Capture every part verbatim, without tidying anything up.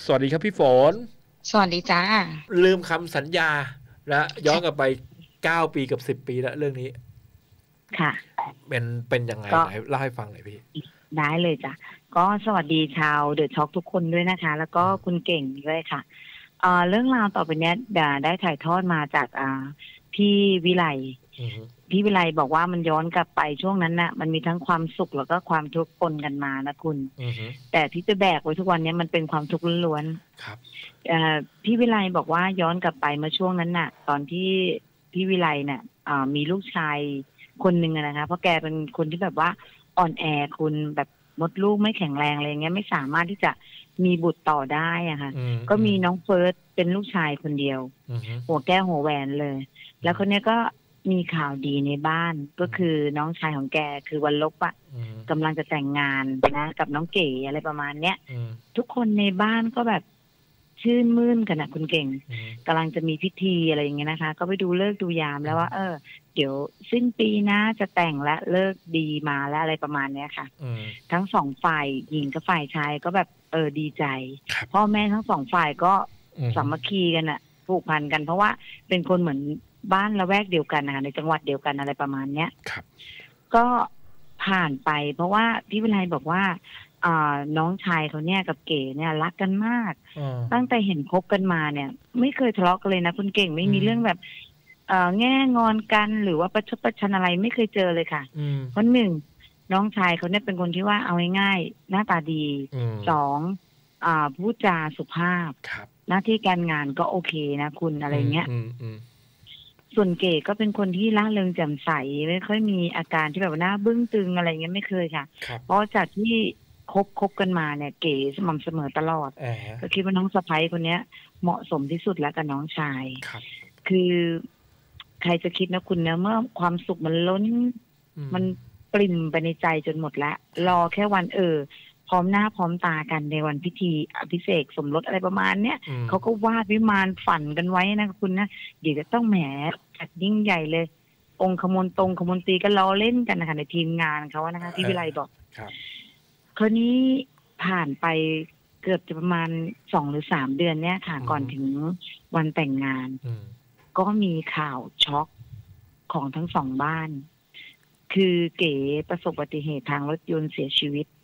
สวัสดีครับพี่ฝนสวัสดีจ้าลืมคำสัญญาและย้อนกลับไปเก้าปีกับสิบปีแล้วเรื่องนี้ค่ะเป็นเป็นยังไงก็ไหนเล่าให้ฟังหน่อยพี่ได้เลยจ้ะก็สวัสดีชาวเดอะช็อกทุกคนด้วยนะคะ แล้วก็คุณเก่งด้วยค่ะเอ่อเรื่องราวต่อไปเนี้ยได้ได้ถ่ายทอดมาจากอ่าพี่วิไลพี่วิไลบอกว่ามันย้อนกลับไปช่วงนั้นน่ะมันมีทั้งความสุขแล้วก็ความทุกข์ปนกันมานะคุณแต่ที่จะแบกไว้ทุกวันนี้มันเป็นความทุกข์ล้วนๆครับพี่วิไลบอกว่าย้อนกลับไปเมื่อช่วงนั้นน่ะ ตอนที่พี่วิไลเนี่ยมีลูกชายคนหนึ่งนะคะเพราะแกเป็นคนที่แบบว่าอ่อนแอคุณแบบมดลูกไม่แข็งแรงอะไรเงี้ยไม่สามารถที่จะมีบุตรต่อได้อะค่ะก็มีน้องเฟิร์สเป็นลูกชายคนเดียวหัวแก้วหัวแหวนเลยแล้วคนนี้ก็มีข่าวดีในบ้านก็คือน้องชายของแกคือวันลบอะกำลังจะแต่งงานนะกับน้องเก๋อะไรประมาณเนี้ยทุกคนในบ้านก็แบบชื่นมื่นกันนะคุณเก่งกำลังจะมีพิธีอะไรอย่างเงี้ยนะคะก็ไปดูเลิกดูยามแล้วว่าเออเดี๋ยวสิ้นปีนะจะแต่งและเลิกดีมาแล้วอะไรประมาณเนี้ยค่ะทั้งสองฝ่ายหญิงกับฝ่ายชายก็แบบเออดีใจพ่อแม่ทั้งสองฝ่ายก็สามัคคีกันอะผูกพันกันเพราะว่าเป็นคนเหมือนบ้านละแวกเดียวกันนะคะในจังหวัดเดียวกันอะไรประมาณเนี้ยก็ผ่านไปเพราะว่าพี่วิไลบอกว่าน้องชายเขาเนี่ยกับเก๋เนี่ยรักกันมากตั้งแต่เห็นคบกันมาเนี่ยไม่เคยทะเลาะกันเลยนะคุณเก่งไม่มีเรื่องแบบแง่งอนกันหรือว่าประชดประชันอะไรไม่เคยเจอเลยค่ะเพราะหนึ่งน้องชายเขาเนี่ยเป็นคนที่ว่าเอาง่ายๆหน้าตาดีสองพูดจาสุภาพหน้าที่การงานก็โอเคนะคุณอะไรเงี้ยส่วนเก๋ก็เป็นคนที่ร่าเริงแจ่มใสไม่ค่อยมีอาการที่แบบหน้าบึ้งตึงอะไรเงี้ยไม่เคยค่ะเพราะจากที่คบคบกันมาเนี่ยเก๋สม่ำเสมอตลอดก็คิดว่าน้องสะใภ้คนนี้เหมาะสมที่สุดแล้วกับน้องชายคือใครจะคิดนะคุณนะเมื่อความสุขมันล้นมันปริ่มไปในใจจนหมดแล้วรอแค่วันเออพร้อมหน้าพร้อมตากันในวันพิธีอภิเษกสมรสอะไรประมาณเนี้ยเขาก็วาดวิมานฝันกันไว้นะคุณนะเดี๋ยวจะต้องแหมจัดยิ่งใหญ่เลยองค์ขมนตรงขมนตรีก็ล้อเล่นกันนะคะในทีมงานเขานะคะที่วิไลบอกคราวนี้ผ่านไปเกือบจะประมาณสองหรือสามเดือนเนี้ยค่ะก่อนถึงวันแต่งงานก็มีข่าวช็อกของทั้งสองบ้านคือเก๋ประสบอุบัติเหตุทางรถยนต์เสียชีวิต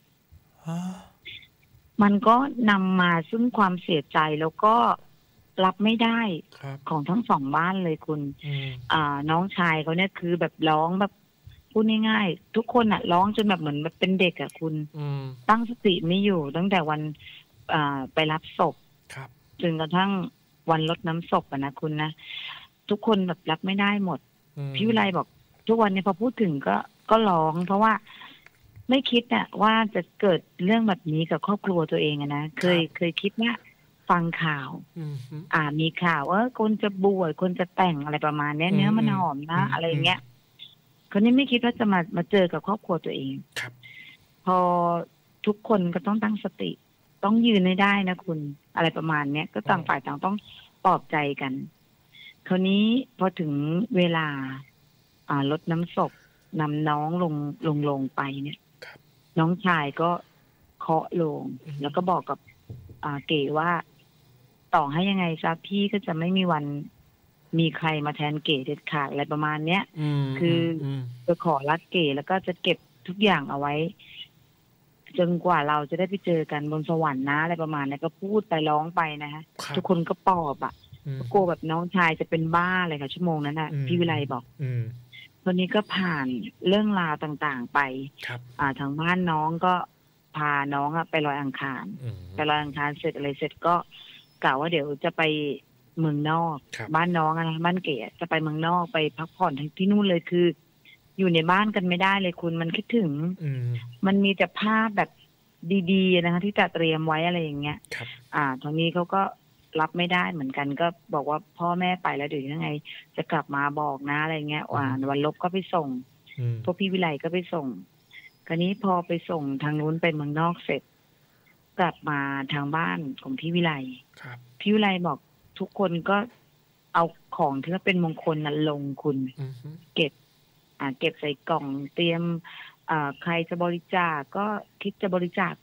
มันก็นำมาซึ่งความเสียใจแล้วก็รับไม่ได้ของทั้งสองบ้านเลยคุณอ่าน้องชายเขาเนี่ยคือแบบร้องแบบพูดง่ายๆทุกคนอะร้องจนแบบเหมือนแบบเป็นเด็กอะคุณตั้งสติไม่อยู่ตั้งแต่วันอ่าไปรับศพจนกระทั่งวันรดน้ำศพอะนะคุณนะทุกคนแบบรับไม่ได้หมดพี่วิไลบอกทุกวันนี้พอพูดถึงก็ก็ร้องเพราะว่าไม่คิดอะว่าจะเกิดเรื่องแบบนี้กับครอบครัวตัวเองอะนะเคยเคยคิดว่าฟังข่าวอ่ามีข่าวว่าคนจะบวชคนจะแต่งอะไรประมาณนี้เนื้อมันหอมนะอะไรเงี้ยคนนี้ไม่คิดว่าจะมามาเจอกับครอบครัวตัวเองพอทุกคนก็ต้องตั้งสติต้องยืนให้ได้นะคุณอะไรประมาณเนี้ยก็ต่างฝ่ายต่างต้องปลอบใจกันคราวนี้พอถึงเวลาอ่าลดน้ำศพนำน้องลงลงลงไปเนี่ยน้องชายก็เคาะลงแล้วก็บอกกับอ่าเก๋ว่าต่อให้ยังไงซะพี่ก็จะไม่มีวันมีใครมาแทนเก๋เด็ดขาดอะไรประมาณเนี้ยคือจะขอรักเก๋แล้วก็จะเก็บทุกอย่างเอาไว้จนกว่าเราจะได้ไปเจอกันบนสวรรค์นะอะไรประมาณนี้ก็พูดไปร้องไปนะฮะทุกคนก็ปลอบอ่ะกลัวแบบน้องชายจะเป็นบ้าอะไรค่ะชั่วโมงนั้นน่ะพี่วิไลบอกคนนี้ก็ผ่านเรื่องราวต่างๆไปอ่าทางบ้านน้องก็พาน้องอะไปลอยอังคารไปลอยอังคารเสร็จอะไรเสร็จก็กล่าวว่าเดี๋ยวจะไปเมืองนอกบ้านน้องนะบ้านเก๋จะไปเมืองนอกไปพักผ่อนที่นู่นเลยคืออยู่ในบ้านกันไม่ได้เลยคุณมันคิดถึงมันมีแต่ภาพแบบดีๆนะคะที่จะเตรียมไว้อะไรอย่างเงี้ยอ่าทางนี้เขาก็รับไม่ได้เหมือนกันก็บอกว่าพ่อแม่ไปแล้วเดี๋ยวยังไงจะกลับมาบอกนะอะไรเงี้ยว่าวันลบก็ไปส่งพวกพี่วิไลก็ไปส่งคราวนี้พอไปส่งทางนู้นไปเมืองนอกเสร็จกลับมาทางบ้านของพี่วิไลพี่วิไลบอกทุกคนก็เอาของที่ว่าเป็นมงคลนั้นลงคุณเก็บอ่าเก็บใส่กล่องเตรียมอ่าใครจะบริจาคก็คิดจะบริจาคไป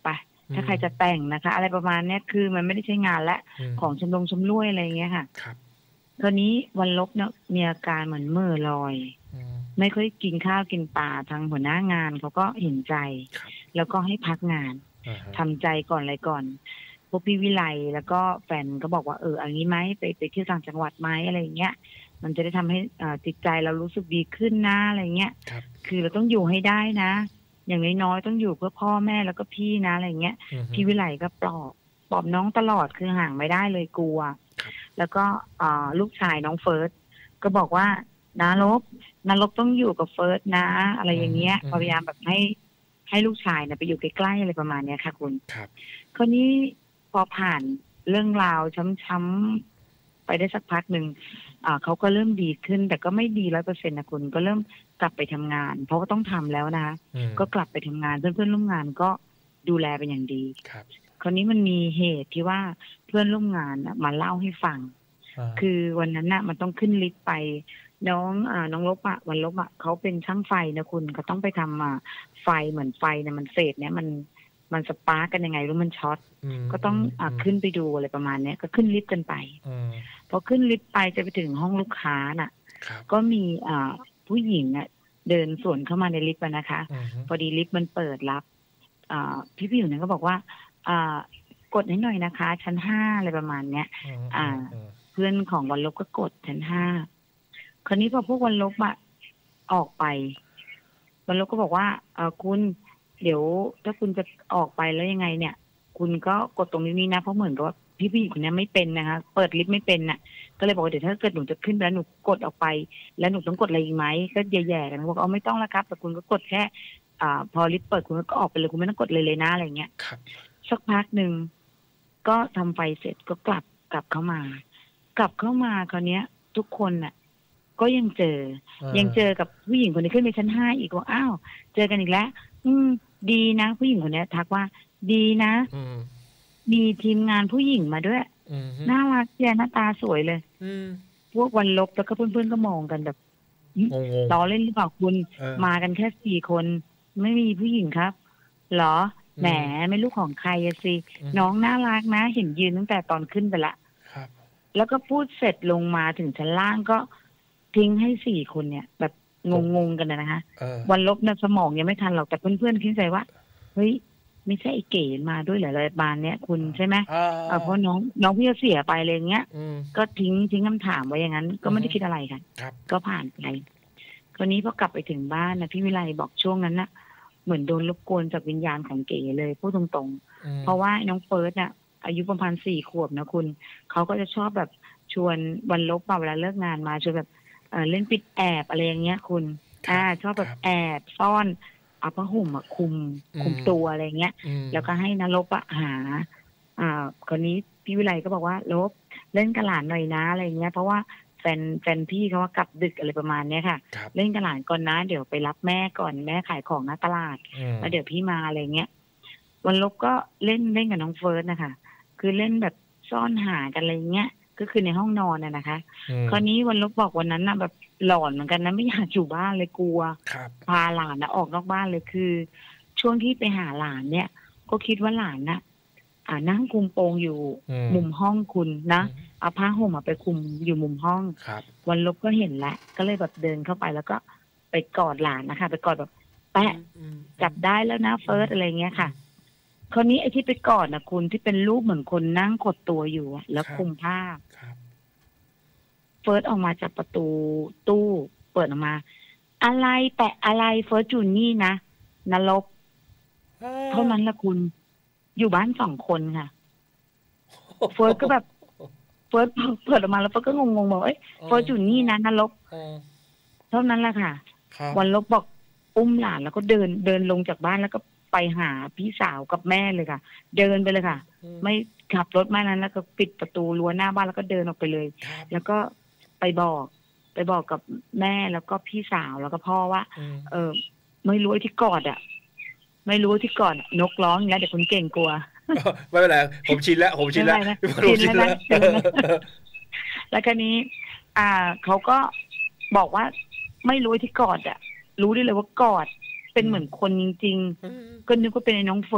ถ้าใครจะแต่งนะคะ อะไรประมาณเนี้ยคือมันไม่ได้ใช้งานและอืมของชำรองชำร่วยอะไรอย่างเงี้ยค่ะครับคราวนี้วันลบเนี่ยมีอาการเหมือนเหม่อลอยอืมไม่ค่อยกินข้าวกินปลาทางหัวหน้างานเขาก็เห็นใจครับแล้วก็ให้พักงานอ่าฮะทำใจก่อนอะไรก่อน พวกพี่วิไลแล้วก็แฟนก็บอกว่าเออเอันนี้ไหมไปไปเที่ยวต่างจังหวัดไหมอะไรอย่างเงี้ย มันจะได้ทำให้อ่าจิตใจเรารู้สึกดีขึ้นนะอะไรเงี้ยครับคือเราต้องอยู่ให้ได้นะ อย่างน้อยๆต้องอยู่เพื่อพ่อแม่แล้วก็พี่นะอะไรเงี้ยอือฮึพี่วิไลก็ปลอบปลอบน้องตลอดคือห่างไม่ได้เลยกลัวครับแล้วก็อ่าลูกชายน้องเฟิร์สก็บอกว่านาลบนาลบต้องอยู่กับเฟิร์สนะ อะไรอย่างเงี้ยอืมพยายามแบบให้ให้ลูกชายเนี่ยไปอยู่ใกล้ๆอะไรประมาณเนี้ยค่ะคุณครับคราวนี้พอผ่านเรื่องราวช้ำๆไปได้สักพักหนึ่งอ่าเขาก็เริ่มดีขึ้น แต่ก็ไม่ดีร้อยเปอร์เซ็นต์นะคุณก็เริ่มกลับไปทำงาน เพราะว่าต้องทำแล้วนะคะอืมก็กลับไปทำงานเพื่อนๆร่วมงานก็ดูแลเป็นอย่างดีครับคราวนี้มันมีเหตุที่ว่าเพื่อนร่วมงานน่ะมาเล่าให้ฟังอ่าคือวันนั้นน่ะมันต้องขึ้นลิฟต์ไป น้องอ่าน้องลบอะวันลบอะเขาเป็นช่างไฟนะคุณเขาต้องไปทำอ่าไฟเหมือนไฟเนี่ยมันเศษเนี่ยมันมันสปาร์กกันยังไงหรือมันช็อตอืมก็ต้องอ่าขึ้นไปดูอะไรประมาณเนี้ยก็ขึ้นลิฟต์กันไปอืมพอขึ้นลิฟต์ไปจะไปถึงห้องลูกค้าน่ะครับก็มีอ่าผู้หญิงอ่ะเดินสวนเข้ามาในลิฟต์อะนะคะอือฮึพอดีลิฟต์มันเปิดรับ อ่าพี่ผู้หญิงนั้นก็บอกว่า อ่ากดให้หน่อยนะคะ ชั้นห้าอะไรประมาณเนี้ยอืมอ่าอืมเพื่อนของวันลบก็กดชั้นห้าคราวนี้พอพวกวันลบอะออกไป วันลบก็บอกว่าเออคุณ เดี๋ยวถ้าคุณจะออกไปแล้วยังไงเนี่ย คุณก็กดตรงนี้นี่นะเพราะเหมือนกับว่าพี่ผู้หญิงคนนี้ไม่เป็นนะคะ เปิดลิฟต์ไม่เป็นน่ะ ก็เลยบอกว่าเดี๋ยวถ้าเกิดหนูจะขึ้นไปแล้วหนูกดออกไป แล้วหนูต้องกดอะไรอีกไหมก็แย่ๆกันบอกเอาไม่ต้องแล้วครับ แต่คุณก็กดแค่ อ่า พอลิฟต์เปิดคุณก็ออกไปเลยคุณไม่ต้องกดเลยเลยนะอะไรเงี้ยครับสักพักหนึ่งก็ทำไฟเสร็จก็กลับกลับเข้ามา กลับเข้ามาคราวเนี้ย ทุกคนน่ะ ก็ยังเจอ ยังเจอกับผู้หญิงคนนี้ขึ้นไปชั้นห้าอีกว่าอ้าวเจอกันอีกแล้ว อืม ดีนะผู้หญิงคนนี้ทักว่า ดีนะอืมมีทีมงานผู้หญิงมาด้วยอืมน่ารักแย่หน้าตาสวยเลยอืมพวกวันลบแล้วก็เพื่อนๆก็มองกันแบบหึงงล้อเล่นหรือเปล่าคุณเออมากันแค่สี่คน ไม่มีผู้หญิงครับ เหรออืมแหมไม่รู้ของใครอะสิอืมน้องน่ารักนะ เห็นยืนตั้งแต่ตอนขึ้นไปละครับแล้วก็พูดเสร็จลงมาถึงชั้นล่างก็ทิ้งให้สี่คนเนี่ย แบบงงๆกันนะนะคะเออวันลบนะสมองยังไม่ทันหรอกแต่เพื่อนๆคิดใจว่าเฮ้ยไม่ใช่ไอ้เก๋มาด้วยเหรออะไรบานเนี้ยคุณใช่ไหมอ่าเออเพราะน้องน้องพี่จะเสียไปอะไรอย่างเงี้ยอืมก็ทิ้งทิ้งคำถามไว้อย่างนั้น ก็ไม่ได้อือฮึคิดอะไรค่ะครับก็ผ่านไปคราวนี้พอกลับไปถึงบ้านนะพี่วิไลบอกช่วงนั้นน่ะ เหมือนโดนรบกวนจากวิญญาณของเก๋เลยพูดตรงอืมๆ เพราะว่าน้องเฟิร์สน่ะ อายุประมาณสี่ขวบนะคุณเขาก็จะชอบแบบชวนวันลบมาเวลาเลิกงานมาชวนแบบเอ่อเล่นปิดแอบอะไรอย่างเงี้ยคุณครับอ่า ชอบแบบครับแอบซ่อนเอาผ้าห่มมาคลุมอืมคลุมตัวอะไรเงี้ยอืมแล้วก็ให้นรบอะหา อ่าคนนี้พี่วิไลก็บอกว่าลบเล่นกับหลานหน่อยนะอะไรเงี้ยเพราะว่าแฟนแฟนพี่เขาว่ากลับดึกอะไรประมาณเนี้ยค่ะครับเล่นกับหลานก่อนนะ เดี๋ยวไปรับแม่ก่อนแม่ขายของหน้าตลาดอืมแล้วเดี๋ยวพี่มาอะไรเงี้ย วันลบก็เล่นเล่นกับน้องเฟิร์สนะคะ คือเล่นแบบซ่อนหากันอะไรเงี้ย ก็คือในห้องนอนน่ะนะคะอืมคราวนี้วันลบบอกวันนั้นน่ะแบบหลอนเหมือนกันนะไม่อยากอยู่บ้านเลยกลัวครับพาหลานนะออกนอกบ้านเลยคือ ช่วงที่ไปหาหลานเนี่ย ก็คิดว่าหลานน่ะ อ่านั่งคุมโปงอยู่อืมมุมห้องคุณนะอืมเอาผ้าห่มอะไปคุมอยู่มุมห้องครับวันลบก็เห็นแล้วก็เลยแบบเดินเข้าไปแล้วก็ไปกอดหลานนะคะ ไปกอดแบบแปะอืมจับได้แล้วนะเฟิร์สอะไรเงี้ยค่ะ คราวนี้ไอ้ที่ไปกอดนะคุณที่เป็นรูปเหมือนคนนั่งกดตัวอยู่อะแล้วคลุมผ้าครับเฟิร์สออกมาจากประตูตู้เปิดออกมา อะไรแปะอะไรเฟิร์สจูนี่นะนรกเท่านั้นละคุณอยู่บ้านสองคนค่ะเฟิร์สก็แบบเฟิร์สเปิดออกมาแล้วเฟิร์สก็งงๆบอกเอ้ยเฟิร์สจูนี่นะนรกอ๋อเท่านั้นแหละค่ะครับวันลบบอกอุ้มหลานแล้วก็เดินเดินลงจากบ้านแล้วก็ไปหาพี่สาวกับแม่เลยค่ะ เดินไปเลยค่ะอืมไม่ขับรถมานั้นแล้วก็ปิดประตูรั้วหน้าบ้านแล้วก็เดินออกไปเลยครับแล้วก็ไปบอก ไปบอกกับแม่แล้วก็พี่สาวแล้วก็พ่อว่าอืมเออ ไม่รู้ไอ้ที่กอดอ่ะ ไม่รู้ที่กอดอะนกร้องอย่างนี้เดี๋ยวคนเก่งกลัวไม่เป็นไรผมชินแล้วผมชินแล้วไม่เป็นไรนะผมชินแล้วชินแล้วนะชินแล้วนะ แล้วคราวนี้ อ่าเขาก็บอกว่าไม่รู้ไอ้ที่กอดอ่ะ รู้ได้เลยว่ากอดเป็นเหมือนคนจริงอืมๆก็นึกว่าเป็นไอ้น้องเฟิร์ส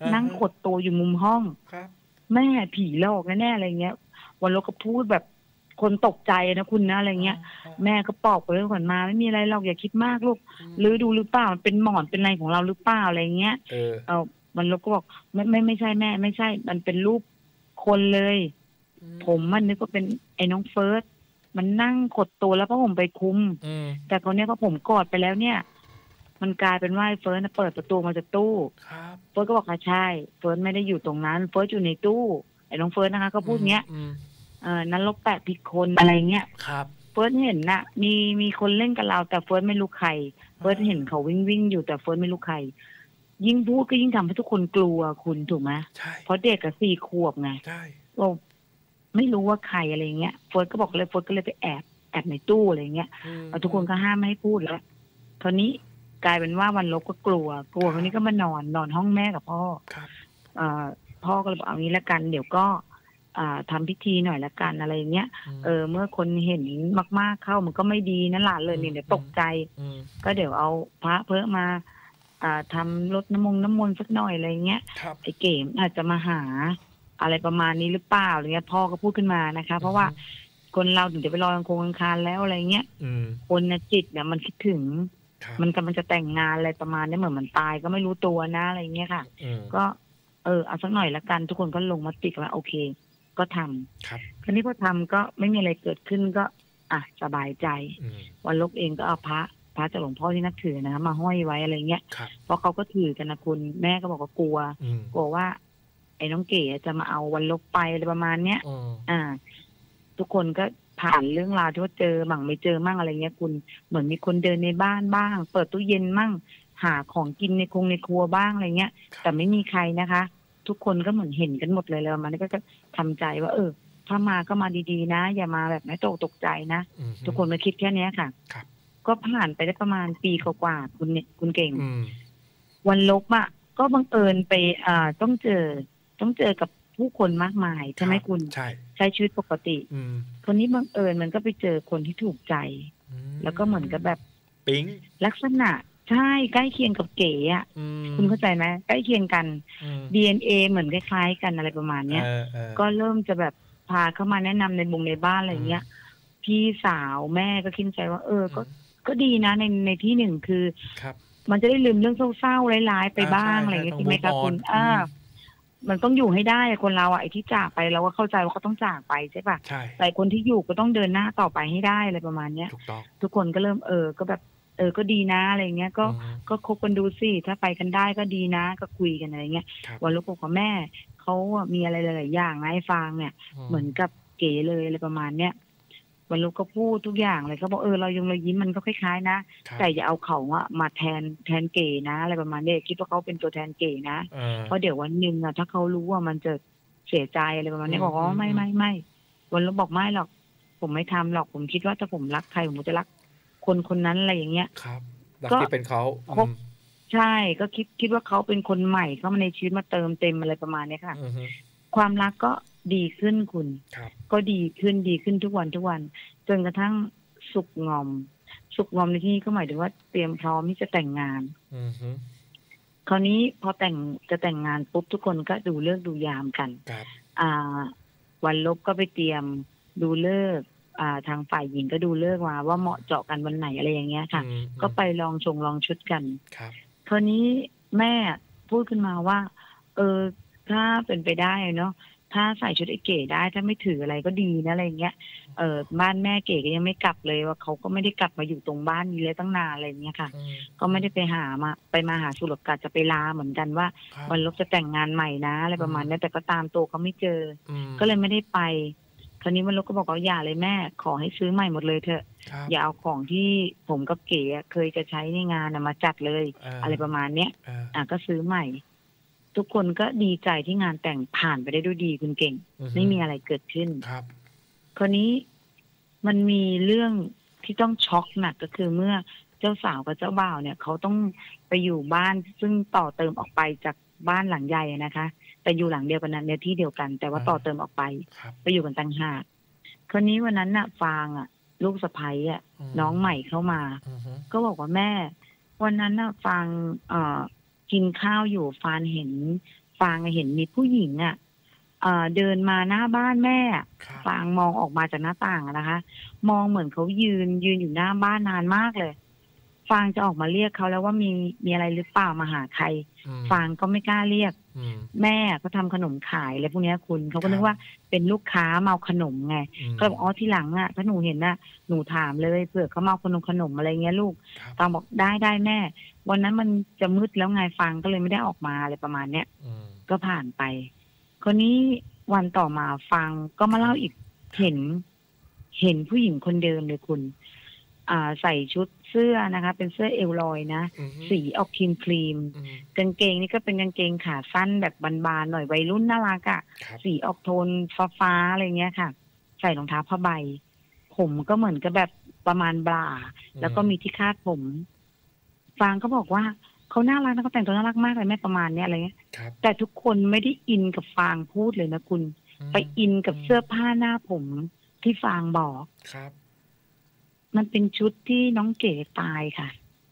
นั่งขดตัวอยู่มุมห้องครับแม่ผีหลอกแน่ๆอะไรเงี้ยวันลบก็พูดแบบคนตกใจนะคุณนะอะไรเงี้ยแม่ก็ปลอบไปเรื่องก่อนมาไม่มีอะไรหรอกอย่าคิดมากลูกหรือดูหรือเปล่ามันเป็นหมอนเป็นอะไรของเราหรือเปล่าอะไรเงี้ยเออเอาวันลบก็บอกไม่ไม่ไม่ใช่แม่ไม่ใช่มันเป็นรูปคนเลยผมมันนึกว่าเป็นไอ้น้องเฟิร์สมันนั่งขดตัวแล้วก็ผมไปคุมแต่เขาเนี้ยก็ผมกอดไปแล้วเนี่ยมันกลายเป็นว่าเฟิร์สเปิดประตูมาจากตู้เฟิร์สก็บอกว่าใช่เฟิร์สไม่ได้อยู่ตรงนั้นเฟิร์สอยู่ในตู้ไอ้น้องเฟิร์สนะคะก็พูดเงี้ยเออนั้นลบแปะผิดคนอะไรเงี้ยครับเฟิร์สเห็นน่ะมีมีคนเล่นกับเราแต่เฟิร์สไม่รู้ใครเฟิร์สเห็นเขาวิ่งวิ่งอยู่แต่เฟิร์สไม่รู้ใครยิ่งพูดก็ยิ่งทำให้ทุกคนกลัวคุณถูกไหมใช่เพราะเด็กกับสี่ขวบไงใช่ก็ไม่รู้ว่าใครอะไรเงี้ยเฟิร์สก็บอกเลยเฟิร์สก็เลยไปแอบแอบในตู้อะไรเงี้ยทุกคนก็ห้ามไม่ให้พูดแล้วคราวนี้กลายเป็นว่าวันลบก็กลัวกลัวคราวนี้ก็มานอนนอนห้องแม่กับพ่อพ่อก็เลยบอกเอางี้ละกันเดี๋ยวก็ทำพิธีหน่อยละกันอะไรเงี้ยเออเมื่อคนเห็นมากๆเข้ามันก็ไม่ดีนั่นหละเลยเนี่ยเดี๋ยวตกใจก็เดี๋ยวเอาพระเพิ่มมาทำรดน้ำมงน้ำมนต์สักหน่อยอะไรเงี้ยไอ้เก๋อาจจะมาหาอะไรประมาณนี้หรือเปล่าอะไรเงี้ยพ่อก็พูดขึ้นมานะคะเพราะว่าคนเราถึงจะไปลอยอังคงอังคารแล้วอะไรเงี้ยคนน่ะจิตเนี่ยมันคิดถึงมันกำลังจะแต่งงานอะไรประมาณนี้เหมือนมันตายก็ไม่รู้ตัวนะอะไรเงี้ยค่ะก็เออเอาสักหน่อยละกันทุกคนก็ลงมาติกว่าโอเคก็ทำครับคราวนี้พอทำก็ไม่มีอะไรเกิดขึ้นก็อ่ะสบายใจวันลบเองก็เอาพระพระจากหลวงพ่อที่นับถือนะมาห้อยไว้อะไรเงี้ยเพราะเขาก็ถือกันนะคุณแม่ก็บอกว่ากลัวกลัวว่าไอ้น้องเก๋จะมาเอาวันลบไปอะไรประมาณเนี้ยอ่าทุกคนก็ผ่านเรื่องราวที่ว่าเจอมั่งไม่เจอมั่งอะไรเงี้ยคุณเหมือนมีคนเดินในบ้านบ้างเปิดตู้เย็นมั่งหาของกินในคงในครัวบ้างอะไรเงี้ยแต่ไม่มีใครนะคะทุกคนก็เหมือนเห็นกันหมดเลยแล้วมันก็ทำใจว่าเออถ้ามาก็มาดีๆนะอย่ามาแบบไม่ตกตกใจนะทุกคนมาคิดแค่นี้ค่ะก็ผ่านไปได้ประมาณปีกว่าๆคุณเนี่ยคุณเก่งวันลบอ่ะก็บังเอิญไปอ่าต้องเจอต้องเจอกับผู้คนมากมายใช่ไหมคุณใช่ใช้ชีวิตปกติคนนี้บังเอิญมันก็ไปเจอคนที่ถูกใจแล้วก็เหมือนกับแบบปิ๊งลักษณะใช่ใกล้เคียงกับเก๋อ่ะคุณเข้าใจไหมใกล้เคียงกัน ดี เอ็น เอ เหมือนคล้ายๆกันอะไรประมาณเนี้ยก็เริ่มจะแบบพาเข้ามาแนะนำในบุงในบ้านอะไรเงี้ยพี่สาวแม่ก็คิดใจว่าเออก็ก็ดีนะในในที่หนึ่งคือมันจะได้ลืมเรื่องเศร้าๆร้ายๆไปบ้างอะไรเงี้ยใช่ไหมคะคุณอ่ามันต้องอยู่ให้ได้คนเราอ่ะไอ้ที่จากไปเราก็เข้าใจว่าเขาต้องจากไปใช่ป่ะแต่คนที่อยู่ก็ต้องเดินหน้าต่อไปให้ได้อะไรประมาณเนี้ยทุกคนก็เริ่มเออก็แบบเออก็ดีนะอะไรเงี้ยก็ก็คบกันดูสิถ้าไปกันได้ก็ดีนะก็คุยกันอะไรเงี้ยวันลูกบอกว่าแม่เขามีอะไรหลายๆอย่างนะให้ฟังเนี่ยเหมือนกับเก๋เลยอะไรประมาณเนี้ยวันลูกก็พูดทุกอย่างเลยเขาบอกเออเรายังเรายิ้มมันก็คล้ายๆนะแต่อย่าเอาเขาอะมาแทนแทนเก๋นะอะไรประมาณนี้คิดว่าเขาเป็นตัวแทนเก๋นะเพราะเดี๋ยววันหนึ่งอะถ้าเขารู้ว่ามันจะเสียใจอะไรประมาณนี้บอกว่าไม่ไม่ไม่วันลูกบอกไม่หรอกผมไม่ทำหรอกผมคิดว่าถ้าผมรักใครผมจะรักคนคนนั้นอะไรอย่างเงี้ยครับก็ที่เป็นเขาใช่ก็คิดคิดว่าเขาเป็นคนใหม่เข้ามาในชีวิตมาเติมเต็มอะไรประมาณนี้ค่ะความรักก็ดีขึ้นคุณก็ดีขึ้นดีขึ้นทุกวันทุกวันจนกระทั่งสุกงอมสุกงอมในที่นี้ก็หมายถึงว่าเตรียมพร้อมที่จะแต่งงานคราวนี้พอแต่งจะแต่งงานปุ๊บทุกคนก็ดูเลิกดูยามกันอ่าวันลบก็ไปเตรียมดูเลิกอ่าทางฝ่ายหญิงก็ดูเลิกมาว่าเหมาะเจาะกันวันไหนอะไรอย่างเงี้ยค่ะก็ไปลองชงลองชุดกันคราวนี้แม่พูดขึ้นมาว่าเออถ้าเป็นไปได้เนาะถ้าใส่ชุดไอ้เก๋ได้ถ้าไม่ถืออะไรก็ดีนะอะไรเงี้ยเออบ้านแม่เก๋ก็ยังไม่กลับเลยว่าเขาก็ไม่ได้กลับมาอยู่ตรงบ้านนี้เลยตั้งนานอะไรเงี้ยค่ะก็ไม่ได้ไปหามาไปมาหาสุรกาจะไปลาเหมือนกันว่าวันลบจะแต่งงานใหม่นะอะไรประมาณนี้แต่ก็ตามตัวเขาไม่เจอก็เลยไม่ได้ไปคราวนี้วันลบก็บอกว่าอย่าเลยแม่ขอให้ซื้อใหม่หมดเลยเถอะอย่าเอาของที่ผมกับเก๋เคยจะใช้ในงานมาจัดเลยอะไรประมาณเนี้ยอ่ะก็ซื้อใหม่ทุกคนก็ดีใจที่งานแต่งผ่านไปได้ด้วยดีคุณเก่งไม่มีอะไรเกิดขึ้นครับคราวนี้มันมีเรื่องที่ต้องช็อกหนักก็คือเมื่อเจ้าสาวกับเจ้าบ่าวเนี่ยเขาต้องไปอยู่บ้านซึ่งต่อเติมออกไปจากบ้านหลังใหญ่นะคะแต่อยู่หลังเดียวกันในที่เดียวกันแต่ว่าต่อเติมออกไปไปอยู่กันต่างหากคราวนี้วันนั้นน่ะฟางอ่ะลูกสะใภ้อ่ะน้องใหม่เข้ามาก็บอกว่าแม่วันนั้นน่ะฟางเอ่อกินข้าวอยู่ฟานเห็นฟางเห็นมีผู้หญิงอ่ะเอ่อเดินมาหน้าบ้านแม่ฟางมองออกมาจากหน้าต่างนะคะ มองเหมือนเขายืนยืนอยู่หน้าบ้านนานมากเลยฟางจะออกมาเรียกเขาแล้วว่ามีมีอะไรหรือเปล่ามาหาใครฟางก็ไม่กล้าเรียกแม่ก็ทำขนมขายอะไรพวกนี้คุณเขาก็นึกว่าเป็นลูกค้าเมาขนมไงก็บอกอ๋อที่หลังอ่ะถ้าหนูเห็นน่ะหนูถามเลยเผื่อเขาเมาขนมขนมอะไรเงี้ยลูกฟางบอกได้ได้แม่วันนั้นมันจะมืดแล้วไงฟางก็เลยไม่ได้ออกมาอะไรประมาณเนี้ยก็ผ่านไปคนนี้วันต่อมาฟางก็มาเล่าอีกเห็นเห็นผู้หญิงคนเดิมเลยคุณอ่าใส่ชุดเสื้อนะคะเป็นเสื้อเอวลอยนะสีออกครีมครีมกางเกงนี่ก็เป็นกางเกงขาสั้นแบบบานๆหน่อยวัยรุ่นน่ารักอะสีออกโทนฟ้าๆอะไรเงี้ยค่ะใส่รองเท้าผ้าใบผมก็เหมือนกับแบบประมาณบลาแล้วก็มีที่คาดผมฟางก็บอกว่าเขาน่ารักนะเขาแต่งตัวน่ารักมากเลยแม่ประมาณเนี้ยอะไรเงี้ยแต่ทุกคนไม่ได้อินกับฟางพูดเลยนะคุณไปอินกับเสื้อผ้าหน้าผมที่ฟางบอกครับมันเป็นชุดที่น้องเก๋ตายค่ะ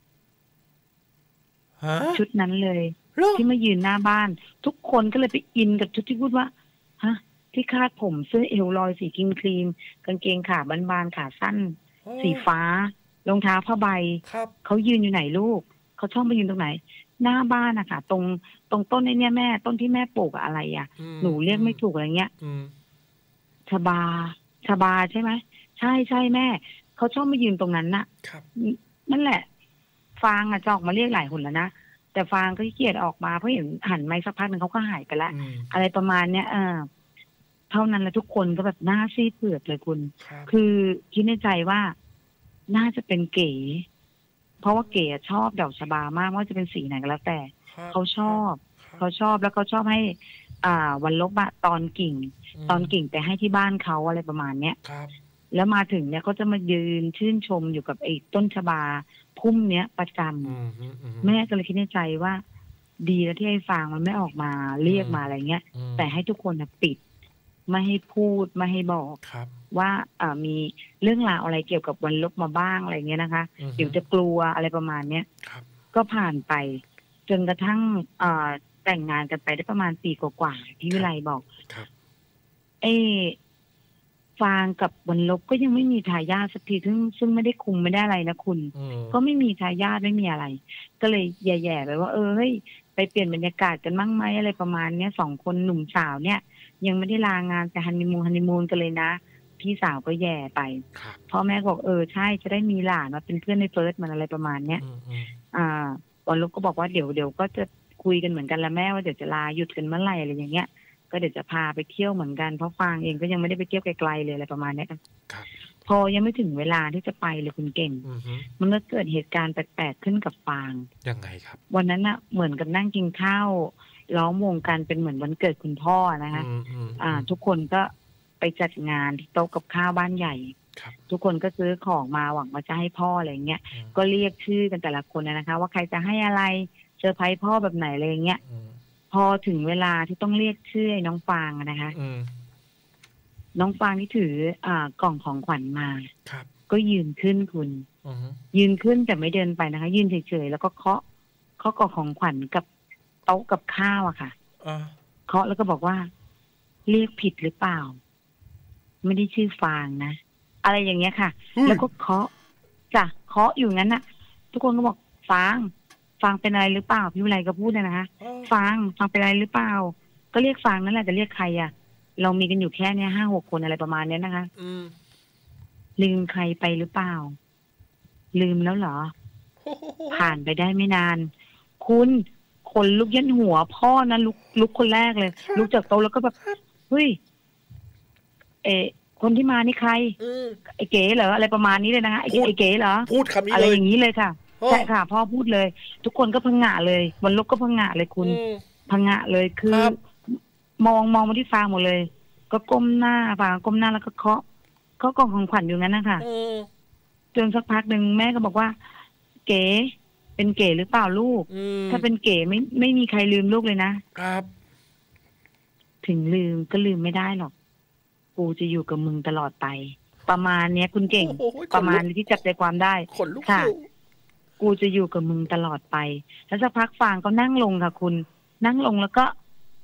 ชุดนั้นเลยที่มายืนหน้าบ้านทุกคนก็เลยไปอินกับชุดที่พูดว่าฮะที่คาดผมเสื้อเอวลอยสีครีมครีมกางเกงขาบานๆขาสั้นสีฟ้ารองเท้าผ้าใบเขายืนอยู่ไหนลูกเขาชอบไปยืนตรงไหนหน้าบ้านอะค่ะตรงตรงต้นไอ้เนี่ยแม่ต้นที่แม่ปลูกอะไรอะหนูเรียกไม่ถูกอะไรเงี้ยชบาชบาใช่ไหมใช่ใช่แม่เขาชอบมายืนตรงนั้นน่ะนั่นแหละฟางอะจะออกมาเรียกหลายคนแล้วนะแต่ฟางก็ขี้เกียจออกมาเพราะเห็นหันไปสักพักหนึ่งเขาก็หายไปแล้วอะไรประมาณเนี้ยเออเท่านั้นแล้วทุกคนก็แบบหน้าซีดเผือดเลยคุณคือคิดในใจว่าน่าจะเป็นเก๋เพราะว่าเก๋ชอบดอกชบามากว่าจะเป็นสีไหนก็แล้วแต่เขาชอบเขาชอบแล้วเขาชอบให้อ่าวันลบอะตอนกิ่งตอนกิ่งไปให้ที่บ้านเขาอะไรประมาณเนี้ยแล้วมาถึงเนี่ยเขาจะมายืนชื่นชมอยู่กับไอ้ต้นชบาพุ่มเนี้ยประจำแม่ก็เลยคิดในใจว่าดีแล้วที่ไอ้ฟางมันไม่ออกมาเรียกมาอะไรเงี้ยแต่ให้ทุกคนปิดไม่ให้พูดไม่ให้บอกว่าอ่ามีเรื่องราวอะไรเกี่ยวกับวันลบมาบ้างอะไรเงี้ยนะคะเดี๋ยวจะกลัวอะไรประมาณเนี้ยก็ผ่านไปจนกระทั่งอ่าแต่งงานกันไปได้ประมาณปีกว่าๆที่วิไลบอกเอฟางกับวันลบก็ยังไม่มีทายาทสักทีซึ่งซึ่งไม่ได้คุมไม่ได้อะไรนะคุณก็ไม่มีทายาทไม่มีอะไรก็เลยแย่ๆไปว่าเออเฮ้ยไปเปลี่ยนบรรยากาศกันมั่งไหมอะไรประมาณเนี้ยสองคนหนุ่มสาวเนี่ยยังไม่ได้ลางานแต่ฮันนีมูนฮันนีมูนกันเลยนะพี่สาวก็แย่ไปพ่อแม่บอกเออใช่จะได้มีหลานมาเป็นเพื่อนในเฟิร์สมันอะไรประมาณเนี้ยอ่าวันลบก็บอกว่าเดี๋ยวเดี๋ยวก็จะคุยกันเหมือนกันแล้วแม่ว่าเดี๋ยวจะลาหยุดกันเมื่อไหร่อะไรอย่างเงี้ยก็เดี๋ยวจะพาไปเที่ยวเหมือนกันเพราะฟางเองก็ยังไม่ได้ไปเที่ยวไกลๆเลยอะไรประมาณนี้ครับพอยังไม่ถึงเวลาที่จะไปเลยคุณเก่งมันก็เกิดเหตุการณ์แปลกๆขึ้นกับฟางยังไงครับวันนั้นน่ะเหมือนกับนั่งกินข้าวล้อมวงกันเป็นเหมือนวันเกิดคุณพ่อนะคะอ่าทุกคนก็ไปจัดงานที่โต๊ะกับข้าวบ้านใหญ่ทุกคนก็ซื้อของมาหวังว่าจะให้พ่ออะไรเงี้ยก็เรียกชื่อกันแต่ละคนนะคะว่าใครจะให้อะไรเซอร์ไพรส์พ่อแบบไหนอะไรเงี้ยพอถึงเวลาที่ต้องเรียกชื่อน้องฟางนะคะน้องฟางที่ถืออ่ากล่องของขวัญมาก็ยืนขึ้นคุณยืนขึ้นแต่ไม่เดินไปนะคะยืนเฉยๆแล้วก็เคาะเคาะกล่องของขวัญกับโต๊ะกับข้าวอะค่ะเคาะแล้วก็บอกว่าเรียกผิดหรือเปล่าไม่ได้ชื่อฟางนะอะไรอย่างเงี้ยค่ะแล้วก็เคาะจ้ะเคาะอยู่งั้นน่ะทุกคนก็บอกฟางฟางเป็นอะไรหรือเปล่าพี่วิไลก็พูดเลยนะคะฟางฟางเป็นอะไรหรือเปล่าก็เรียกฟางนั่นแหละจะเรียกใครอ่ะเรามีกันอยู่แค่เนี้ยห้าหกคนอะไรประมาณเนี้ยนะคะลืมใครไปหรือเปล่าลืมแล้วเหรอผ่านไปได้ไม่นานคุณคนลุกยันหัวพ่อนะลุกลุกคนแรกเลยลุกจากโต๊ะแล้วก็แบบเฮ้ยเอคนที่มานี่ใครไอ้เก๋เหรออะไรประมาณนี้เลยนะคะไอ้เก๋เหรอพูดคำนี้อะไรอย่างนี้เลยค่ะใช่ค่ะพ่อพูดเลยทุกคนก็พังงะเลยวันลุกก็พังงะเลยคุณพังงะเลยคือมองมองมาที่ฟางหมดเลยก็ก้มหน้าฟางก้มหน้าแล้วก็เคาะเคาะกล่องของขวัญอยู่งั้นนะคะจนสักพักหนึ่งแม่ก็บอกว่าเก๋เป็นเก๋หรือเปล่าลูกถ้าเป็นเก๋ไม่ไม่มีใครลืมลูกเลยนะครับถึงลืมก็ลืมไม่ได้หรอกกูจะอยู่กับมึงตลอดไปประมาณเนี้ยคุณเก่งประมาณที่จับใจความได้ค่ะกูจะอยู่กับมึงตลอดไปแล้วสักพักฟางก็นั่งลงค่ะคุณนั่งลงแล้วก็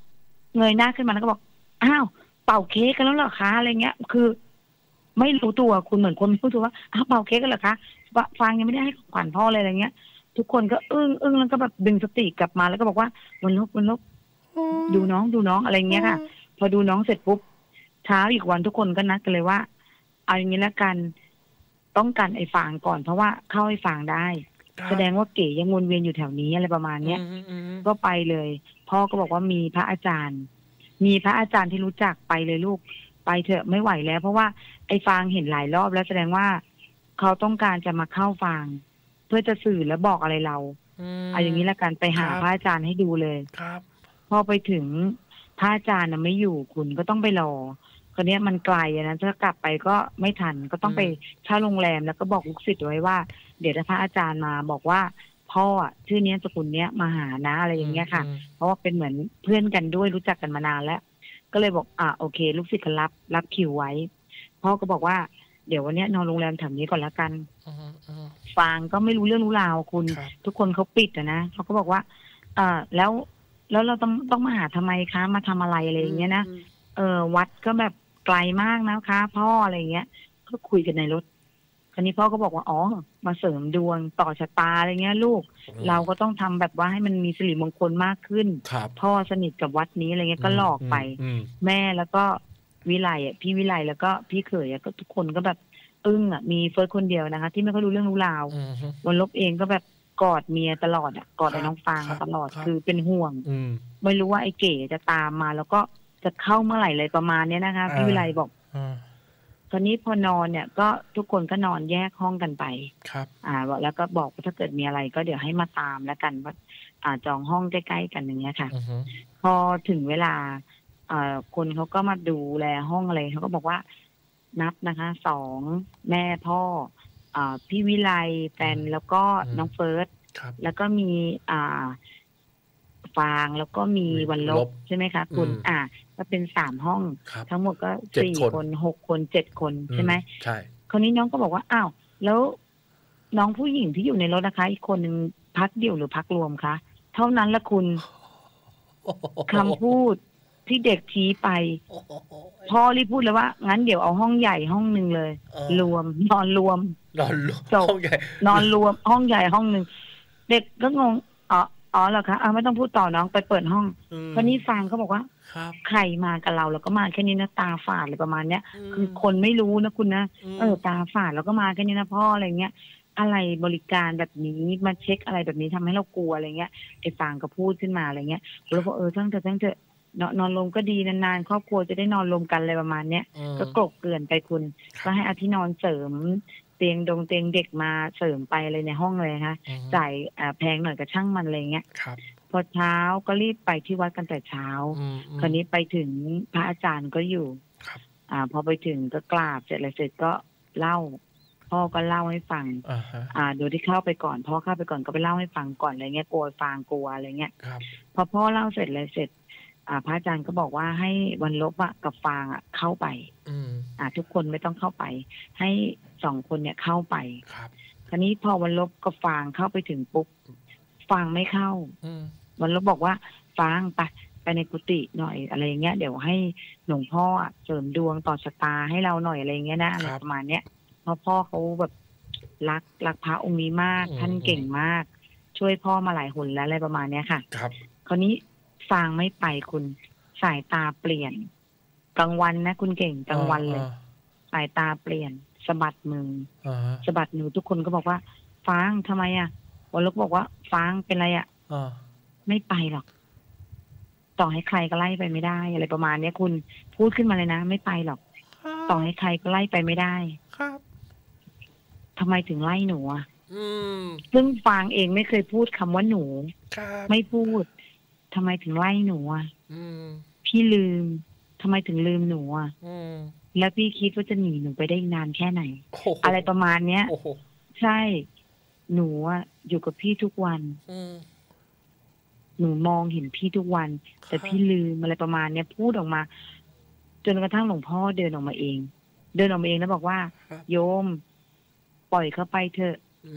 เงยหน้าขึ้นมาแล้วก็บอกอ้าวเป่าเค้กกันแล้วเหรอคะอะไรเงี้ยคือไม่รู้ตัวคุณเหมือนคนไม่รู้ตัวว่าอ้าวเป่าเค้กกันเหรอคะฟังยังไม่ได้ให้ขวัญพ่อเลยอะไรเงี้ยทุกคนก็อึ้งอึ้งแล้วก็แบบดึงสติกลับมาแล้วก็บอกว่าวันลบวันลบดูน้องดูน้องอะไรเงี้ยค่ะพอดูน้องเสร็จปุ๊บเช้าอีกวันทุกคนก็นัดกันเลยว่าเอาอย่างนี้แล้วกันต้องกันไอ้ฟางก่อนเพราะว่าเข้าไอ้ฟางได้แสดงว่าเก๋ยังวนเวียนอยู่แถวนี้อะไรประมาณเนี้ยก็ไปเลยพ่อก็บอกว่ามีพระอาจารย์มีพระอาจารย์ที่รู้จักไปเลยลูกไปเถอะไม่ไหวแล้วเพราะว่าไอ้ฟางเห็นหลายรอบแล้วแสดงว่าเขาต้องการจะมาเข้าฟางเพื่อจะสื่อและบอกอะไรเราเอาอย่างนี้ละกันไปหาพระอาจารย์ให้ดูเลยครับพอไปถึงพระอาจารย์น่ะไม่อยู่คุณก็ต้องไปรอคนนี้มันไกลนะถ้ากลับไปก็ไม่ทันก็ต้องไปเช่าโรงแรมแล้วก็บอกลูกศิษย์ไว้ว่าเดี๋ยวถ้าพระอาจารย์มาบอกว่าพ่อชื่อนี้สกุลเนี้ยมาหานะอะไรอย่างเงี้ยค่ะเพราะว่าเป็นเหมือนเพื่อนกันด้วยรู้จักกันมานานแล้วก็เลยบอกอ่ะโอเคลูกศิษย์ก็รับรับคิวไว้พ่อก็บอกว่าเดี๋ยววันนี้นอนโรงแรมแถวนี้ก่อนแล้วกันฟางก็ไม่รู้เรื่องรู้ราวคุณทุกคนเขาปิดอะนะเขาก็บอกว่าเออแล้วแล้วเราต้องต้องมาหาทำไมคะมาทำอะไรอะไรอย่างเงี้ยนะเออวัดก็แบบไกลมากนะคะพ่ออะไรเงี้ยก็คุยกันในรถคราวนี้พ่อก็บอกว่าอ๋อมาเสริมดวงต่อชะตาอะไรเงี้ยลูกเราก็ต้องทำแบบว่าให้มันมีสิริมงคลมากขึ้นพ่อสนิทกับวัดนี้อะไรเงี้ยก็หลอกไปแม่แล้วก็วิไลอ่ะพี่วิไลแล้วก็พี่เขยก็ทุกคนก็แบบอึ้งอ่ะมีเฟิร์สคนเดียวนะคะที่ไม่ค่อยรู้เรื่องรู้ราววันลบเองก็แบบกอดเมียตลอดอ่ะกอดไอ้น้องฟางตลอดคือเป็นห่วงไม่รู้ว่าไอ้เก๋จะตามมาแล้วก็จะเข้าเมื่อไหร่เลยประมาณนี้นะคะพี่วิไลบอกตอนนี้พอนอนเนี่ยก็ทุกคนก็นอนแยกห้องกันไปครับอ่าแล้วก็บอกว่าถ้าเกิดมีอะไรก็เดี๋ยวให้มาตามแล้วกันว่าอ่าจองห้องใกล้ๆกันอย่างเงี้ยค่ะพอถึงเวลาอ่าคนเขาก็มาดูแลห้องอะไรเขาก็บอกว่านับนะคะสองแม่พ่ออ่าพี่วิไลแฟนแล้วก็น้องเฟิร์สแล้วก็มีอ่าฟางแล้วก็มีวันลบใช่ไหมคะคุณอ่าก็เป็นสามห้องทั้งหมดก็สี่คนหกคนเจ็ดคนใช่ไหมใช่คราวนี้น้องก็บอกว่าอ้าวแล้วน้องผู้หญิงที่อยู่ในรถนะคะอีกคนหนึ่งพักเดี่ยวหรือพักรวมคะเท่านั้นละคุณคำพูดที่เด็กชี้ไปพ่อรีบพูดเลยว่างั้นเดี๋ยวเอาห้องใหญ่ห้องหนึ่งเลยรวมนอนรวมนอนรวมห้องใหญ่นอนรวมห้องใหญ่ห้องหนึ่งเด็กก็งงอ๋ออ๋อเหรอคะเอาไม่ต้องพูดต่อน้องไปเปิดห้องวันนี้ฟังเขาบอกว่าใครมากับเราแล้วก็มาแค่นี้นะตาฝาดอะไรประมาณเนี้ยคือคนไม่รู้นะคุณนะเออตาฝาดแล้วก็มาแค่นี้นะพ่ออะไรเงี้ยอะไรบริการแบบนี้มาเช็คอะไรแบบนี้ทำให้เรากลัวอะไรเงี้ยไอ้ฟังก็พูดขึ้นมาอะไรเงี้ยแล้วก็เออทั้งเถอะทั้งเถอะนอนรวมก็ดีนานๆครอบครัวจะได้นอนรวมกันอะไรประมาณเนี้ยก็กลบเกลื่อนไปคุณก็ให้อาที่นอนเสริมเตียงดงเตียงเด็กมาเสริมไปเลยในห้องเลยนะคะจ่ายแพงหน่อยกับช่างมันอะไรเงี้ยพอเช้าก็รีบไปที่วัดกันแต่เช้าคราวนี้ไปถึงพระอาจารย์ก็อยู่อ่าพอไปถึงก็กราบเสร็จอะไรเสร็จก็เล่าพ่อก็เล่าให้ฟังอ่าโดยที่เข้าไปก่อนพ่อเข้าไปก่อนก็ไปเล่าให้ฟังก่อนอะไรเงี้ยกลัวฟังกลัวอะไรเงี้ยพอพ่อเล่าเสร็จอะไรเสร็จอ่าพระอาจารย์ก็บอกว่าให้วันลบอะกับฟางอะเข้าไปอ่าทุกคนไม่ต้องเข้าไปให้สองคนเนี่ยเข้าไปคราวนี้พอวันลบกับฟางเข้าไปถึงปุ๊บฟางไม่เข้าวันลบบอกว่าฟางไปไปในกุฏิหน่อยอะไรเงี้ยเดี๋ยวให้หลวงพ่อเสริมดวงต่อชะตาให้เราหน่อยอะไรเงี้ยนะอะไรประมาณเนี้ยเพราะพ่อเขาแบบรักรักพระองค์นี้มากท่านเก่งมากช่วยพ่อมาหลายหนแล้วอะไรประมาณเนี้ยค่ะครับคราวนี้ฟางไม่ไปคุณสายตาเปลี่ยนกลางวันนะคุณเก่งกลางวันเลยสายตาเปลี่ยนสะบัดมือสะบัดมือทุกคนก็บอกว่าฟางทำไมอ่ะวันลบบอกว่าฟางเป็นไรอ่ะไม่ไปหรอกต่อให้ใครก็ไล่ไปไม่ได้อะไรประมาณนี้คุณพูดขึ้นมาเลยนะไม่ไปหรอกต่อให้ใครก็ไล่ไปไม่ได้ครับทำไมถึงไล่หนูอ่ะซึ่งฟางเองไม่เคยพูดคำว่าหนูไม่พูดทำไมถึงไล่หนูอ่ะพี่ลืมทำไมถึงลืมหนูอ่ะแล้วพี่คิดว่าจะหนีหนูไปได้นานแค่ไหนอะไรประมาณเนี้ยใช่หนูอ่ะอยู่กับพี่ทุกวันหนูมองเห็นพี่ทุกวันแต่พี่ลืมอะไรประมาณเนี้ยพูดออกมาจนกระทั่งหลวงพ่อเดินออกมาเองเดินออกมาเองแล้วบอกว่าโยมปล่อยเขาไปเถอะ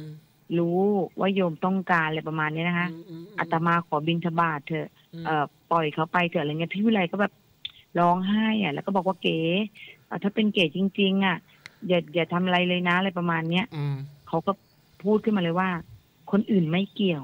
รู้ว่าโยมต้องการอะไรประมาณนี้นะคะอาตมาขอบิณฑบาตเถอะเอ่อปล่อยเขาไปเถอะอะไรเงี้ยพี่วิไลก็แบบร้องไห้อ่ะแล้วก็บอกว่าเก๋ถ้าเป็นเก๋จริงๆอ่ะอย่าอย่าทำอะไรเลยนะอะไรประมาณเนี้ยเขาก็พูดขึ้นมาเลยว่าคนอื่นไม่เกี่ยว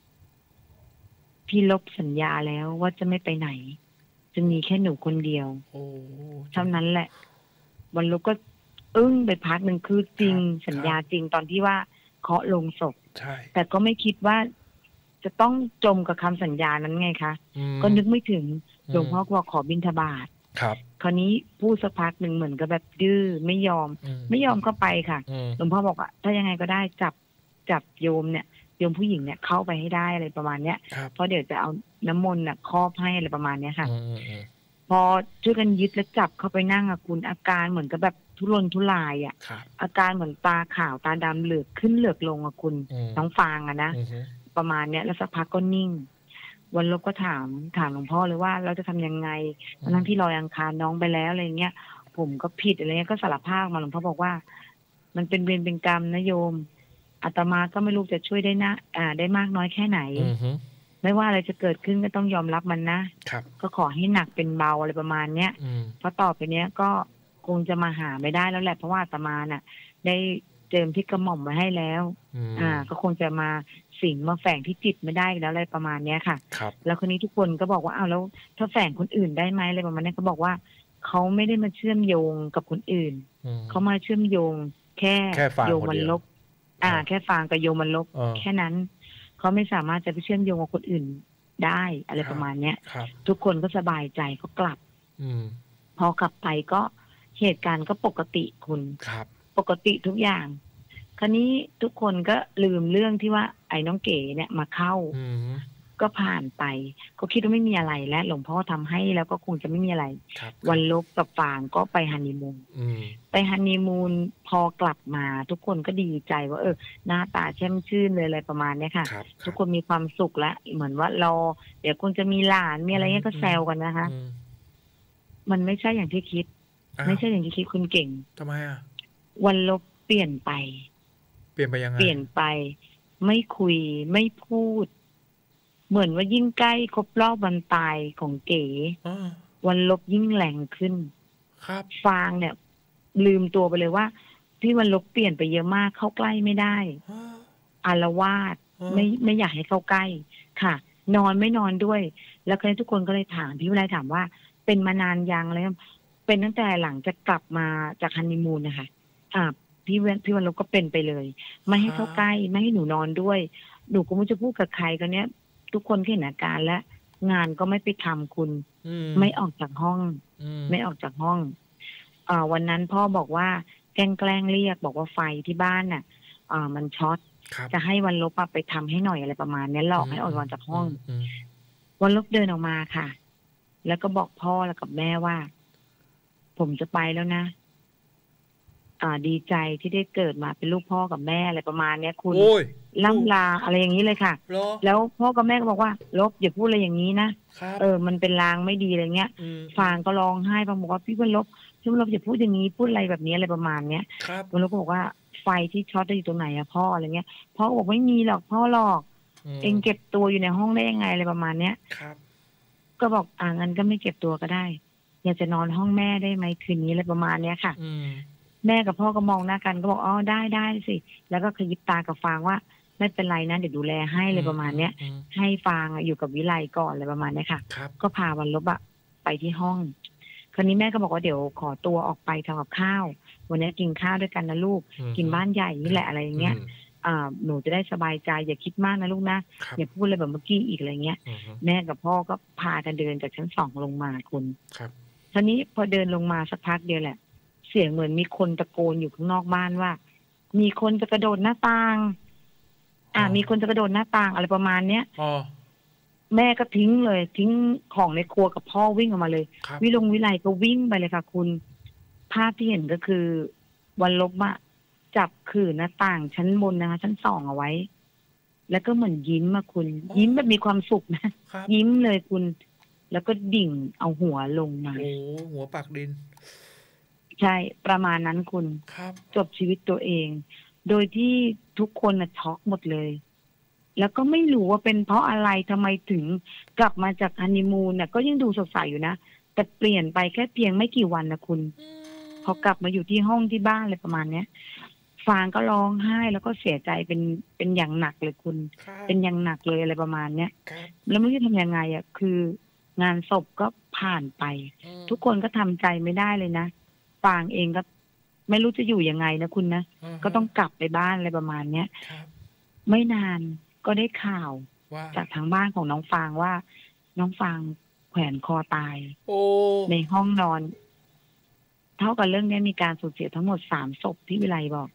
พี่ลบสัญญาแล้วว่าจะไม่ไปไหนจะมีแค่หนูคนเดียวเท่านั้นแหละวันลบก็อึ้งไปพักหนึ่งคือจริงสัญญาจริงตอนที่ว่าเคาะลงศพแต่ก็ไม่คิดว่าจะต้องจมกับคำสัญญานั้นไงคะก็นึกไม่ถึงหลวงพ่อบอกขอบิณฑบาตครับคราวนี้พูดสักพักหนึ่งเหมือนกับแบบดื้อไม่ยอมไม่ยอมเข้าไปค่ะหลวงพ่อบอกว่าถ้ายังไงก็ได้จับจับโยมเนี่ยโยมผู้หญิงเนี่ยเข้าไปให้ได้อะไรประมาณเนี้ยเพราะเดี๋ยวจะเอาน้ำมนต์น่ะครอบให้อะไรประมาณเนี้ยค่ะพอช่วยกันยึดและจับเข้าไปนั่งอะคุณอาการเหมือนกับแบบทุรนทุรายอะอาการเหมือนตาขาวตาดำเหลือกขึ้นเหลือกลงอะคุณน้องฟางอะนะประมาณเนี้ยแล้วสักพักก็นิ่งวันลบก็ถามถามหลวงพ่อเลยว่าเราจะทำยังไงทั้งที่ลอยอังคารน้องไปแล้วอะไรเงี้ยผมก็ผิดอะไรเงี้ยก็สารภาพมาหลวงพ่อบอกว่ามันเป็นเวรเป็นกรรมนะโยมอาตมาก็ไม่รู้จะช่วยได้นะอ่าได้มากน้อยแค่ไหนไม่ว่าอะไรจะเกิดขึ้นก็ต้องยอมรับมันนะก็ขอให้หนักเป็นเบาอะไรประมาณเนี้ยเพราะต่อไปเนี้ยก็คงจะมาหาไม่ได้แล้วแหละเพราะว่าอาตมาน่ะได้เจิมที่กระหม่อมมาให้แล้วอ่าก็คงจะมาสิงมาแฝงที่จิตไม่ได้แล้วอะไรประมาณเนี้ยค่ะแล้วคนนี้ทุกคนก็บอกว่าอ้าวแล้วถ้าแฝงคนอื่นได้ไหมอะไรประมาณนี้เขาบอกว่าเขาไม่ได้มาเชื่อมโยงกับคนอื่นเขามาเชื่อมโยงแค่โยมมันลบอ่าแค่ฟางกับโยมมันลบแค่นั้นเขาไม่สามารถจะไปเชื่อมโยงกับคนอื่นได้อะไรประมาณเนี้ยทุกคนก็สบายใจก็กลับพอกลับไปก็เหตุการณ์ก็ปกติคุณปกติทุกอย่างคราวนี้ทุกคนก็ลืมเรื่องที่ว่าไอ้น้องเก๋เนี่ยมาเข้าก็ผ่านไปก็คิดว่าไม่มีอะไรและหลวงพ่อทำให้แล้วก็คงจะไม่มีอะไรวันลบกับฟางก็ไปฮันนีมูนไปฮันนีมูนพอกลับมาทุกคนก็ดีใจว่าเออหน้าตาแช่มชื่นเลยอะไรประมาณนี้ค่ะทุกคนมีความสุขแล้วเหมือนว่าเราเดี๋ยวคงจะมีหลานมีอะไรเงี้ยก็แซวกันนะคะมันไม่ใช่อย่างที่คิดไม่ใช่อย่างที่คิดคุณเก่งทำไมอ่ะวันลบเปลี่ยนไปเปลี่ยนไปยังไงเปลี่ยนไปไม่คุยไม่พูดเหมือนว่ายิ่งใกล้ครบรอบวันตายของเก๋วันลบยิ่งแรงขึ้นครับฟางเนี่ยลืมตัวไปเลยว่าพี่วันลบเปลี่ยนไปเยอะมากเข้าใกล้ไม่ได้อาละวาดไม่ไม่อยากให้เข้าใกล้ค่ะนอนไม่นอนด้วยแล้วทุกคนก็เลยถามพี่วิไลถามว่าเป็นมานานยังอะไรเป็นตั้งแต่หลังจะกลับมาจากฮันนีมูนนะคะอ่าพี่วันพี่วันลบก็เป็นไปเลยไม่ให้เข้าใกล้ไม่ให้หนูนอนด้วยหนูก็ไม่จะพูดกับใครกันเนี้ยทุกคนเห็นอาการและงานก็ไม่ไปทำคุณไม่ออกจากห้องไม่ออกจากห้องอ่าวันนั้นพ่อบอกว่าแกล้งแกล้งเรียกบอกว่าไฟที่บ้านน่ะอ่ามันช็อตจะให้วันลบไปทำให้หน่อยอะไรประมาณนี้หลอกให้ออกจากห้องวันลบเดินออกมาค่ะแล้วก็บอกพ่อแล้วกับแม่ว่าผมจะไปแล้วนะอ่าดีใจที่ได้เกิดมาเป็นลูกพ่อกับแม่อะไรประมาณเนี้ยคุณล่ำลาอะไรอย่างนี้เลยค่ะแล้วพ่อกับแม่ก็บอกว่าลบอย่าพูดอะไรอย่างนี้นะเออมันเป็นลางไม่ดีอะไรเงี้ยฟางก็ร้องไห้ฟางบอกว่าพี่วันลบพี่วันลบอย่าพูดอย่างนี้พูดอะไรแบบนี้อะไรประมาณเนี้ยวันลบก็บอกว่าไฟที่ช็อตอยู่ตรงไหนอะพ่ออะไรเงี้ยพ่อบอกไม่มีหรอกพ่อหรอกเองเก็บตัวอยู่ในห้องได้ยังไงอะไรประมาณเนี้ยก็บอกอ่างั้นก็ไม่เก็บตัวก็ได้อยากจะนอนห้องแม่ได้ไหมคืนนี้อะไรประมาณเนี้ยค่ะแม่กับพ่อก็มองหน้ากันก็บอกอ๋อได้ได้สิแล้วก็ขยิบตากับฟางว่าไม่เป็นไรนะเดี๋ยวดูแลให้เลยประมาณเนี้ยให้ฟางอยู่กับวิไลก่อนอะไรประมาณนี้ค่ะก็พาวันลบอะไปที่ห้องคราวนี้แม่ก็บอกว่าเดี๋ยวขอตัวออกไปทำกับข้าววันนี้กินข้าวด้วยกันนะลูกกินบ้านใหญ่นี่แหละอะไรอย่างเงี้ยอ่าหนูจะได้สบายใจอย่าคิดมากนะลูกนะอย่าพูดอะไรแบบเมื่อกี้อีกอะไรเงี้ยแม่กับพ่อก็พากันเดินจากชั้นสองลงมาคุณคราวนี้พอเดินลงมาสักพักเดียวแหละเสียงเหมือนมีคนตะโกนอยู่ข้างนอกบ้านว่ามีคนจะกระโดดหน้าต่างอ่ามีคนจะกระโดดหน้าต่างอะไรประมาณเนี้ยแม่ก็ทิ้งเลยทิ้งของในครัวกับพ่อวิ่งออกมาเลยวิลงวิไลก็วิ่งไปเลยค่ะคุณภาพที่เห็นก็คือวันลบอะจับขื่อหน้าต่างชั้นบนนะคะชั้นสองเอาไว้แล้วก็เหมือนยิ้มมาคุณยิ้มแบบมีความสุขนะยิ้มเลยคุณแล้วก็ดิ่งเอาหัวลงมาโอ้หัวปากดินใช่ประมาณนั้นคุณจบชีวิตตัวเองโดยที่ทุกคนน่ะช็อกหมดเลย แล้วก็ไม่รู้ว่าเป็นเพราะอะไรทำไมถึงกลับมาจากฮันนีมูนน่ะก็ยังดูสดใสอยู่นะแต่เปลี่ยนไปแค่เพียงไม่กี่วันนะคุณพอกลับมาอยู่ที่ห้องที่บ้านอะไรประมาณเนี้ยฟางก็ร้องไห้แล้วก็เสียใจเป็นเป็นอย่างหนักเลยคุณเป็นอย่างหนักเลยอะไรประมาณเนี้ยแล้วไม่รู้จะทำยังไงอ่ะคืองานศพก็ผ่านไปทุกคนก็ทำใจไม่ได้เลยนะฟางเองก็ไม่รู้จะอยู่ยังไงนะคุณนะก็ต้องกลับไปบ้านอะไรประมาณเนี้ยไม่นานก็ได้ข่าวจากทางบ้านของน้องฟางว่าน้องฟางแขวนคอตายในห้องนอนเท่ากับเรื่องนี้มีการสูญเสียทั้งหมดสามศพพี่วิไลบอก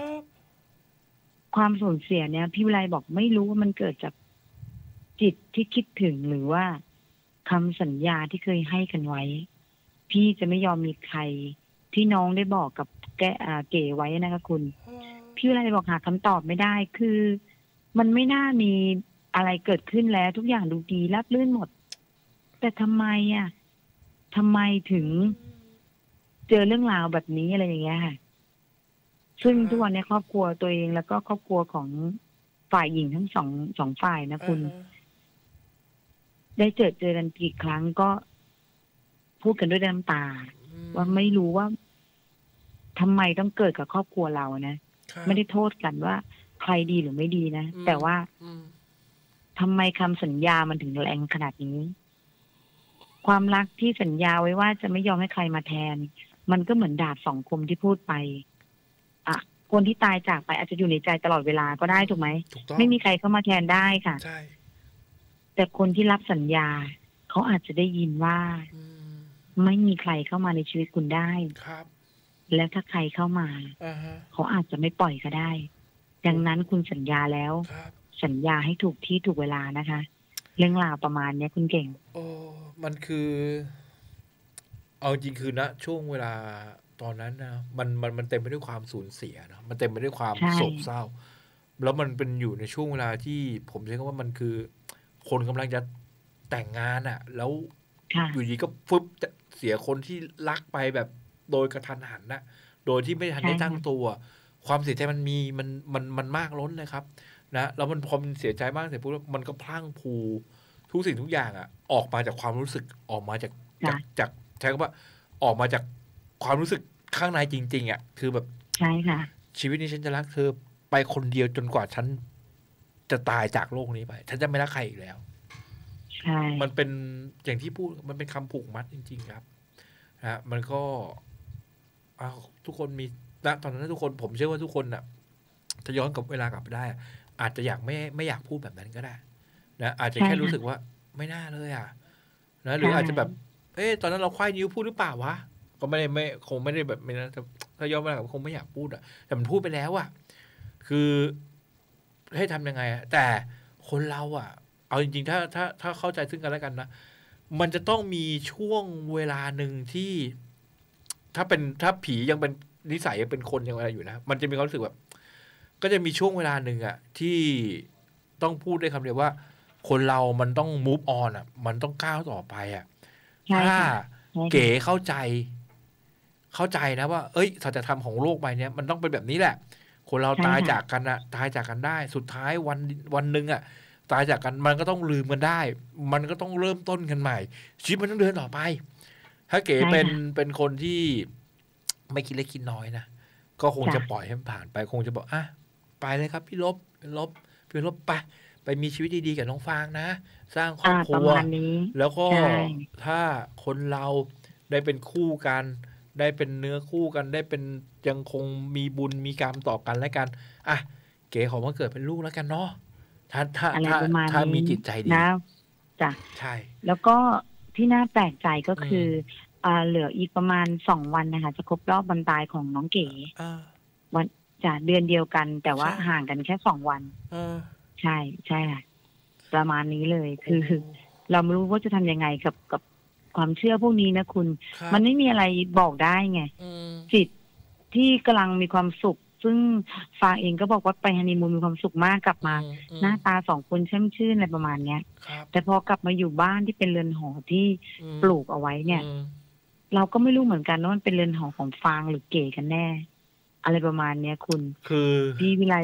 ความสูญเสียเนี่ยพี่วิไลบอกไม่รู้ว่ามันเกิดจากจิตที่คิดถึงหรือว่าคำสัญญาที่เคยให้กันไว้พี่จะไม่ยอมมีใครที่น้องได้บอกกับแกเก๋ไว้นะคะคุณพี่วิไลบอกหาคำตอบไม่ได้คือมันไม่น่ามีอะไรเกิดขึ้นแล้วทุกอย่างดูดีราบรื่นหมดแต่ทำไมอ่ะทำไมถึงเจอเรื่องราวแบบนี้อะไรอย่างเงี้ยค่ะซึ่งทุกวันนี้ครอบครัวตัวเองแล้วก็ครอบครัวของฝ่ายหญิงทั้งสองสองฝ่ายนะคุณได้เจอเจอกันกี่ครั้งก็พูดกันด้วยน้ำตาว่าไม่รู้ว่าทำไมต้องเกิดกับครอบครัวเรานะไม่ได้โทษกันว่าใครดีหรือไม่ดีนะแต่ว่าทำไมคำสัญญามันถึงแรงขนาดนี้ความรักที่สัญญาไว้ว่าจะไม่ยอมให้ใครมาแทนมันก็เหมือนดาบสองคมที่พูดไปอ่ะคนที่ตายจากไปอาจจะอยู่ในใจตลอดเวลาก็ได้ถูกไหมไม่มีใครเข้ามาแทนได้ค่ะใช่แต่คนที่รับสัญญาเขาอาจจะได้ยินว่าไม่มีใครเข้ามาในชีวิตคุณได้ครับแล้วถ้าใครเข้ามา uh-huh. เขาอาจจะไม่ปล่อยก็ได้ดังนั้นคุณสัญญาแล้วสัญญาให้ถูกที่ถูกเวลานะคะเรื่องราวประมาณนี้คุณเก่งโอ้มันคือเอาจริงคือนะช่วงเวลาตอนนั้นนะมันมันมันเต็มไปด้วยความสูญเสียนะมันเต็มไปด้วยความโศกเศร้าแล้วมันเป็นอยู่ในช่วงเวลาที่ผมใช้คำว่ามันคือคนกำลังจะแต่งงานอ่ะแล้วอยู่ดีก็ฟึบจะเสียคนที่รักไปแบบโดยกระทันหันนะโดยที่ไม่ทันได้ตั้งตัวความเสียใจมันมีมันมันมันมากล้นเลยครับนะแล้วมันพอมันเสียใจมากเสร็จปุ๊บมันก็พลั่งพลูทุกสิ่งทุกอย่างอ่ะออกมาจากความรู้สึกออกมาจากจากจากใช้คำว่าออกมาจากความรู้สึกข้างในจริงๆอ่ะคือแบบใช่ค่ะชีวิตนี้ฉันจะรักเธอไปคนเดียวจนกว่าฉันจะตายจากโลกนี้ไปฉันจะไม่รักใครอีกแล้วใช่มันเป็นอย่างที่พูดมันเป็นคำผูกมัดจริงๆครับนะมันก็เอาทุกคนมีณตอนนั้นทุกคนผมเชื่อว่าทุกคนน่ะถ้าย้อนกับเวลากลับไปได้อาจจะอยากไม่ไม่อยากพูดแบบนั้นก็ได้นะอาจจะแค่รู้สึกว่าไม่น่าเลยอ่ะนะหรืออาจจะแบบเอ๊ะตอนนั้นเราควายนิ้วพูดหรือเปล่าวะก็ไม่ได้ไม่คงไม่ได้แบบไม่นะถ้าย้อนเวลากลับคงไม่อยากพูดอ่ะแต่มันพูดไปแล้วอ่ะคือให้ทำยังไงอ่ะแต่คนเราอ่ะเอาจริงๆถ้าถ้าถ้าเข้าใจซึ่งกันและกันนะมันจะต้องมีช่วงเวลาหนึ่งที่ถ้าเป็นถ้าผียังเป็นนิสัยยังเป็นคนยังอะไรอยู่นะมันจะมีความรู้สึกแบบก็จะมีช่วงเวลาหนึ่งอ่ะที่ต้องพูดได้คำเดียวว่าคนเรามันต้อง move on อ่ะมันต้องก้าวต่อไปอ่ะถ้าเก๋เข้าใจเข้าใจนะว่าเอ้ยสัจธรรมของโลกใบนี้มันต้องเป็นแบบนี้แหละคนเราตายจากกันอ่ะตายจากกันได้สุดท้ายวันวันหนึ่งอ่ะตายจากกันมันก็ต้องลืมกันได้มันก็ต้องเริ่มต้นกันใหม่ชีวิตมันต้องเดินต่อไปถ้าเก๋เป็นเป็นคนที่ไม่คิดเล็กคิดน้อยนะก็คงจะปล่อยให้มันผ่านไปคงจะบอกอ่ะไปเลยครับพี่ลบเป็นลบเป็นลบไปไปมีชีวิตดีๆกับน้องฟางนะสร้างครอบครัวแล้วก็ถ้าคนเราได้เป็นคู่กันได้เป็นเนื้อคู่กันได้เป็นยังคงมีบุญมีกรรมต่อกันและกันอ่ะเก๋ขอมาเกิดเป็นลูกแล้วกันเนาะถ้าถ้าถ้าถ้ามีจิตใจดีนะจ้ะใช่แล้วก็ที่น่าแปลกใจก็คืออ่าเหลืออีกประมาณสองวันนะคะจะครบรอบวันตายของน้องเก๋วันจะเดือนเดียวกันแต่ว่าห่างกันแค่สองวันใช่ใช่ค่ะประมาณนี้เลยคือเราไม่รู้ว่าจะทำยังไงกับกับความเชื่อพวกนี้นะคุณมันไม่มีอะไรบอกได้ไงจิตที่กำลังมีความสุขซึ่งฟางเองก็บอกว่าไปฮันนีมูนมีความสุขมากกลับมาหน้าตาสองคนแช่มชื่นอะไรประมาณเนี้ยแต่พอกลับมาอยู่บ้านที่เป็นเรือนหอที่ปลูกเอาไว้เนี่ยเราก็ไม่รู้เหมือนกันว่ามันเป็นเรือนหอของฟางหรือเก๋กันแน่อะไรประมาณเนี้ยคุณคือพี่วิไลบอก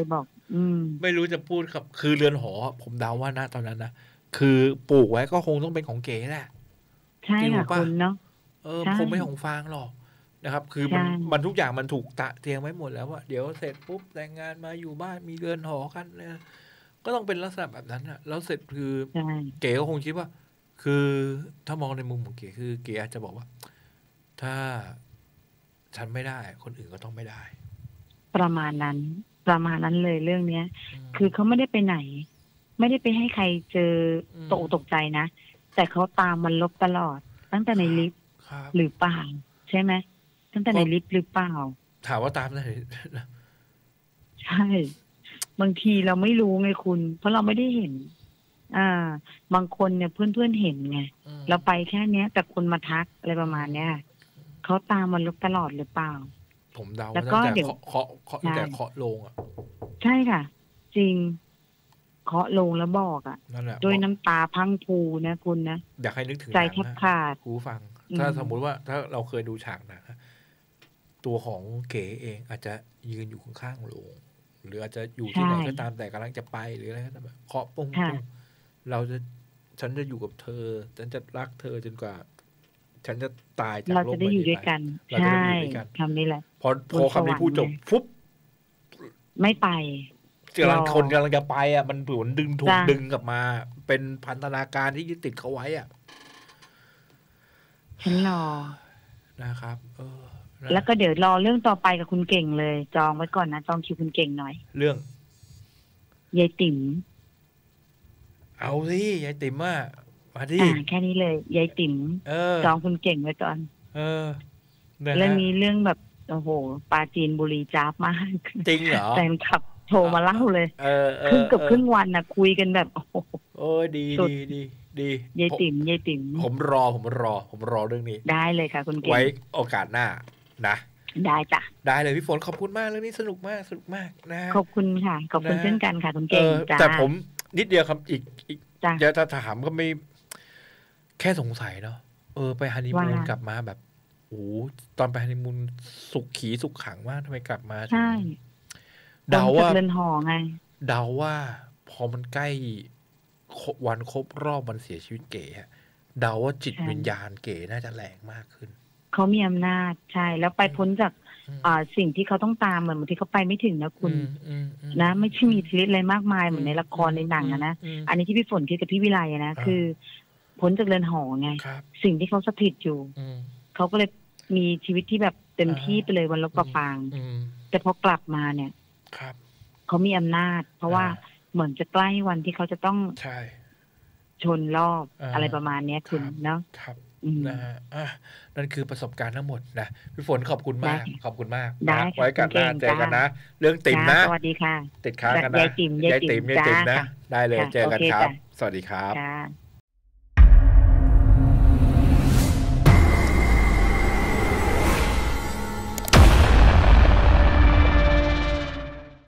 อืมไม่รู้จะพูดครับ คือเรือนหอ ผมเดาว่าณตอนนั้นนะคือปลูกไว้ก็คงต้องเป็นของเก๋แหละใช่จริงหรืค่ะอคเปล่าุณเนาะเออใช่คงไม่ของฟางหรอกนะครับ คือใชมัน มั่นทุกอย่างมันถูกตะเตรียมไว้หมดแล้วว่า เดี๋ยวเสร็จปุ๊บแต่งงานมาอยู่บ้านมีเรือนหอกันเนี่ย ก็ต้องเป็นลักษณะแบบนั้นน่ะ แล้วเสร็จคือใช่เก๋ก็คงคิดว่า คือถ้ามองในมุมของเก๋ คือเก๋อาจจะบอกว่า ถ้าฉันไม่ได้คนอื่นก็ต้องไม่ได้ประมาณนั้น ประมาณนั้นเลยเรื่องเนี้ยอืมคือเขาไม่ได้ไปไหน ไม่ได้ไปให้ใครเจออืตกอกตมกใจนะ แต่เขาตามมันลบตลอด ตั้งแต่คในรับลิฟต์ครับหรือเปล่า ใช่ไหม ตั้งแต่กในลิฟต์หรือเปล่า? ถามว่าตามไหน นะใช่ บางทีเราไม่รู้ไงคุณ เพราะเราไม่ได้เห็น อา บางคนเนี่ยเพื่อน ๆ เห็นไงอืมเราไปแค่เนี้ย แต่คนมาทัก อะไรปอืระมาณเนี้ยมเขาตามมันลบตลอดหรือเปล่า? ผมเดาแล้ว่าวกตั้็งแต่เดี๋ยวเคาะ เคาะ เคาะใตั้งช่แต่เคาะโลงอะใช่ค่ะ จริง เคาะโลงแล้วบอกอะนั่นแหละด้วยบอกน้ำตาพรั่งพรูนะคุณนะอยากให้นึกถึงใจหนัแทงบอะขาดคุณผู้ฟังอืถ้าสมมุมติว่า ถ้าเราเคยดูฉากหนังอะ ตัวของเก๋เองอาจจะยืนอยู่ข้าง ๆ โรง หรืออาจจะอยู่ใชที่ไหนก็ตา่มแต่กำลังจะไป หรืออะไรก็ตาม แบบเคาะปุ้ค่ะง ๆ เราจะ ฉันจะอยู่กับเธอ ฉันจะรักเธอจนกว่า ฉันจะตายจาเรกาโลจะกไดใบ้อยู่นี้ด้วไปยกันเราใชจะได้่มาอยู่ด้วยกันคำนี้แหละพอบพอนสคำนี้วรรพูดค์จไงฟุ๊บไม่ไปกำรลังอคนกำลังจะไปอะ มันเหมือนดึง ถูจก้ะดึงกลับมา เป็นพันธนาการที่ยึดติดเขาไว้อะฉันรอนะครับ เออ นแล้วะก็เดี๋ยวรอเรื่องต่อไปกับคุณเก่งเลย จองไว้ก่อนนะ จองคิวคุณเก่งหน่อยเรื่องยายติ๋มเอาสิ ยายติ๋มอะ มาดิอา แค่นี้เลย ยายติ๋มเออจองคุณเก่งไว้ก่อนเออ นะเรื่คองรับนี้เรื่องแบบ โอ้โฮ ปราจีนบุรีจ๊าบ มากจริงเหรอ? แฟนคลับโทรมาเล่าเลยเออครึ่ง เกือบครึ่งๆ ๆวันน่ะ คุยกันแบบ โอ้โฮโอ๊ย ดีสุดๆ ๆ ดียายผมติ๋ม ยายติ๋มผมรอ ผมรอ ผมรอเรื่องนี้ได้เลยค่ะคุณเก่งไว้โอกาสหน้านะได้จ้ะได้เลยพี่ฝน ขอบคุณมาก เรื่องนี้สนุกมาก สนุกมากนะขอบคุณค่ะ ขอบคุณนะเช่นกันค่ะคุณเอเก่งอจ้ะแต่ผมนิดเดียวครับ อีก อีกจ้ะเดี๋ยวถ้าถามก็ไม่ แค่สงสัยเนาะ เออ ไปฮันนีว่ามูนกลับมาแบบ โอ้โฮ ตอนไปฮันนีมูนสุขีสุขขังมาก ทำไมกลับมาถึใช่งพ้เดานจาว่กาเรือนหอไงเดาว่าพอมันใกล้ ค วันครบรอบวันเสียชีวิตเก๋อะ เดาว่าจิตใช่วิญญาณเก๋น่าจะแรงมากขึ้นเขามีอำนาจ ใช่ แล้วไปอืมพ้นจากอืมอ่า สิ่งที่เขาต้องตาม เหมือนบางทีเขาไปไม่ถึงนะคุอืณม ๆนะ ไม่ใช่ๆมีๆอิทธิฤทธิ์อะไรมากมายอืเหมือนในละคร ในหนังอะนะม ๆ ๆอันนี้ที่พี่ฝนคิดกับพี่วิไลอะนะอาคือพ้นจากเรือนหอไงครับสิ่งที่เขาสถิตอยู่อืมเขาก็เลยมีชีวิตที่แบบเต็มอะที่ฮะไปเลยวันลบอืกับมฟางอืมแต่พอกลับมาเนี่ยครับเขามีอำนาจ เพราะว่าอาเหมือนจะใกล้วันที่เขาจะต้องใช่ชนรอบอาอะไรประมาณเนี้ยคคุณรับเนาะครับอืมนะครับ อา นั่นคือประสบการณ์ทั้งหมดนะ พี่ฝนขอบคุณได้มากค่ะขอบคุณมากได้นะค่ะไว้โอกาสหน้าคุณเก่งเจอกันจ้ะนะ เรื่องติ๋มจ้ะนะสวัสดีค่ะติดค้างกันยานะยติ๋มยายยายติ๋ติ๋มม ยายจ้ะติ๋มนะค่ะได้เลยค่ะเจอโอกันเคครัจ้ะบ สวัสดีครับค่ะ